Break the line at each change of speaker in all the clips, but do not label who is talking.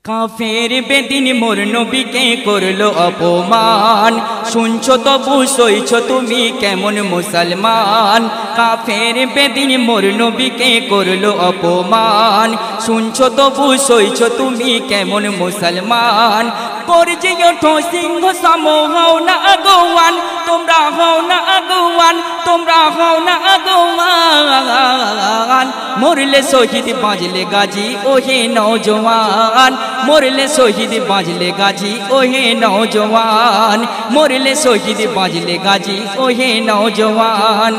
কাফের বেদিন মোর নবীকে করলো অপমান, শুনছো তবু সইছো তুমি কেমন মুসলমান। কাফের বেদিন মোর নবীকে করলো অপমান, শুনছো তবু সইছো তুমি কেমন মুসলমান। করছে ওঠো সিংহ সম হও না আগুয়ান, তোমরা হও না আগুয়ান, তোমরা হও না আগুয়ান। মরলে শহীদ বাজলে গাজী ওহে নওজওয়ান, মরলে শহীদ বাজলে গাজী ওহে নওজওয়ান, মরলে শহীদ বাজলে গাজী ওহে নওজওয়ান।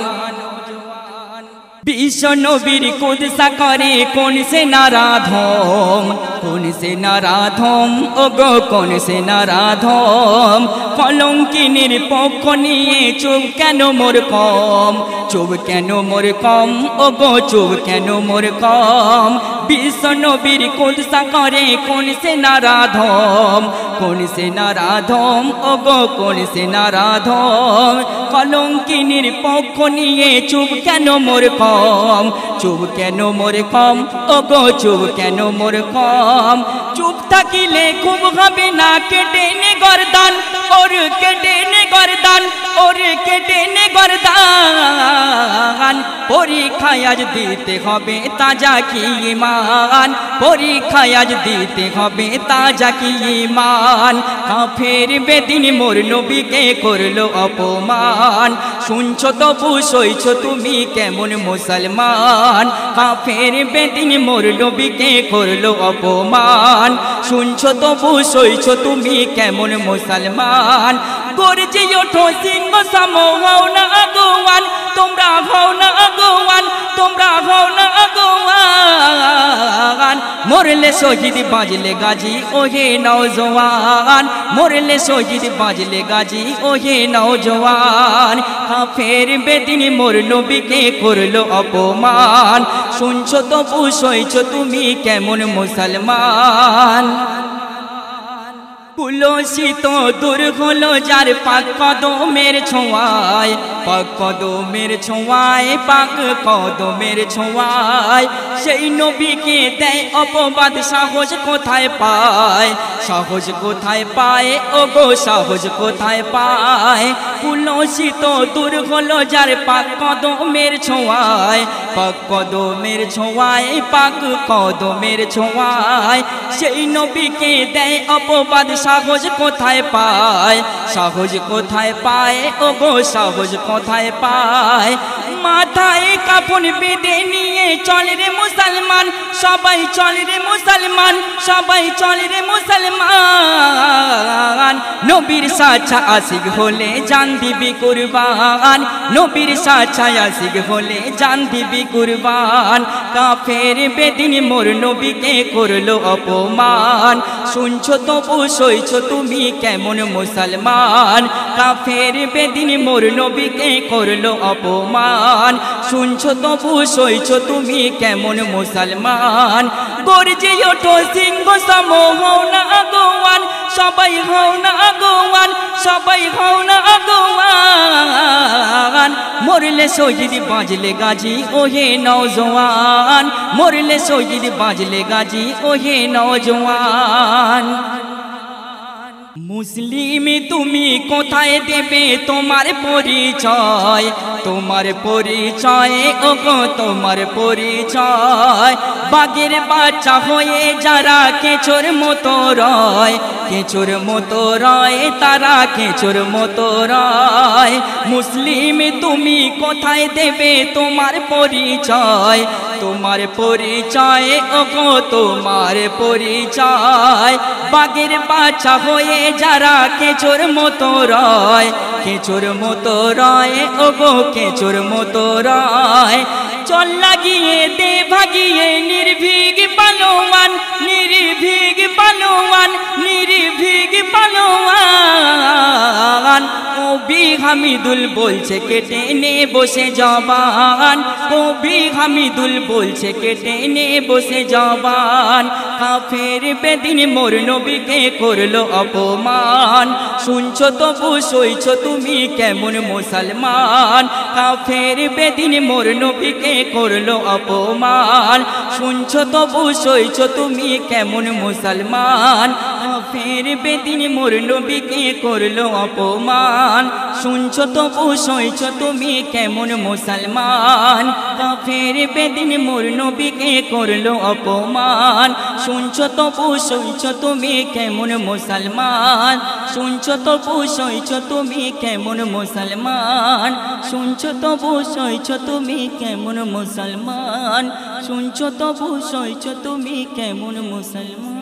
বিশ্ব নবীর কুদসা করে কোন সে নারাধম, কোন সে নারাধম, ও গো কোন সে নারাধম। কলঙ্কিনীর পক্ষ নিয়ে চুপ কেন মোর কম, চুপ কেন মোর কম, ও গো চুপ কেন মোর কম। বিশ্ব নবীর কুদসা করে কোন সে নারাধম, কোন সে নারাধম, ও গো কোন সে নারাধম। কলঙ্কিনীর পক্ষ নিয়ে চুপ কেন মোর কম, চুপ কেন মোর কম, ও গো চুপ কেন মোর কম। চুপ থাকিলে খুব হবে না, কেটে নে গর্দান, ওর কেটে নে গর্দান, ওর কেটে নে গর্দান। পরীক্ষায় আজ দিতে হবে তাজা কি ঈমান, পরীক্ষায় আজ দিতে হবে তাজা কি ঈমান। কাফের বেদিন মোর নবীকে করলো অপমান, শুনছো তবু সইছো তুমি কেমন মুসলমান। কাফের বেদিন মোর নবীকে করলো অপমান, শুনছো তবু সইছো তুমি কেমন মুসলমান। গর্জে ওঠো সিংহ সম হও না আগুয়ান, তোমরা হও না আগুয়ান, তোমরা হও না আগুয়ান। মরলে শহীদ বাজলে গাজী ওহে নওজওয়ান, মরলে শহীদ বাজলে গাজী ওহে নওজওয়ান। কাফের বেদিন মোর নবীকে করলো অপমান, শুনছো তবু সইছো তুমি কেমন মুসলমান। কুলসিত দূর হলো যার পাক কদমের ছোঁয়ায়, পাক কদমের ছোঁয়ায়, পাক কদমের ছোঁয়ায়। সেই নবীকে দেয় অপবাদ, সাহস কোথায় পায়, সাহস কোথায় পায়, ও গো সাহস কোথায় পায়। কুলসিত দূর হলো যার পাক কদমের ছোঁয়ায়, পাক কদমের ছোঁয়ায়, পাক কদমের ছোঁয়ায়। সেই নবীকে দেয় অপবাদ, সাহস কোথায় পায়, সাহস কোথায় পায়, ও গো সাহস কোথায় পায়। মাথায় কাফন বেঁধে নিয়ে চল রে মুসলমান, সবাই চল রে মুসলমান, সবাই চল রে মুসলমান। নবীর সাচ্চা আশিক হলে জান দিবি কুরবান, নবীর সাচ্চা আশিক হলে জান দিবি কুরবান। কাফের বেদিন মোর নবীকে করলো অপমান, শুনছো তবু সইছো তুমি কেমন মুসলমান। কাফের বেদিন মোর নবীকে করলো অপমান, শুনছো তবু সইছো তুমি কেমন মুসলমান। গর্জে ওঠো সিংহ সম হও না আগুয়ান, সবাই হও না আগুয়ান, সবাই হও না আগুয়ান। মরলে শহীদ বাজলে গাজী ওহে নওজওয়ান, মরলে শহীদ বাজলে গাজী ওহে নওজওয়ান। মুসলিম তুমি কোথায় দেবে তোমার পরিচয়, তোমার পরিচয়, ও গো তোমার পরিচয়। বাঘের বাচ্চা হয়ে যারা কেঁচোর মতো রয়, কেঁচোর মতো রয়, তারা কেঁচোর মতো রয়। মুসলিম তুমি কোথায় দেবে তোমার পরিচয়, তোমার পরিচয়, ও গো তোমার পরিচয়। বাঘের বাচ্চা হয়ে যারা কেঁচোর মতো রয়, কেঁচোর মতো রয়, ও গো কেঁচোর মতো রয়। চল লাগিয়ে দে ভাগিয়ে নির্ভীক পালোয়ান, নির্ভীক পালোয়ান, নির্ভীক পালোয়ান। জবান কবি হামিদুল বলছে কেটে নে বসে জবান কবি হামিদুল বলছে কেটে নে বসে জবান কাফের বেদিন মোর নবীকে করলো অপমান শুনছো তবু সইছো তুমি কেমন মুসলমান কাফের বেদিন মোর নবীকে করলো অপমান শুনছো তবু সইছো তুমি কেমন মুসলমান কাফের বেদিন মোর নবীকে করলো অপমান শুনছো তবু সইছো তুমি কেমন মুসলমান কাফের বেদিন মোর নবীকে করলো অপমান শুনছো তবু সইছো তুমি কেমন মুসলমান শুনছো তবু সইছো তুমি কেমন মুসলমান শুনছো তবু সইছো তুমি কেমন মুসলমান শুনছো তবু সইছো তুমি কেমন মুসলমান।